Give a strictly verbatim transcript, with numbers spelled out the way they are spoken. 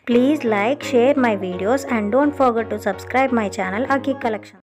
Please like, share my videos and don't forget to subscribe my channel Aki Collection.